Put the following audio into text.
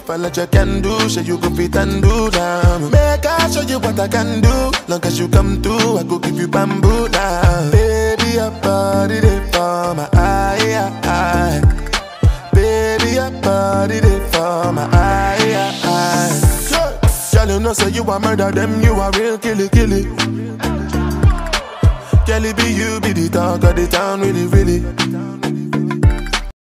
if I let you can do, show you go fit and do now. Make I show you what I can do. Long as you come through, I go give you bamboo now. Baby, your body they for my eye. Baby, your body they for my eye. Girl, you know so you a murder them, you a real killy. Girl, it be you, be the talk of the town, really.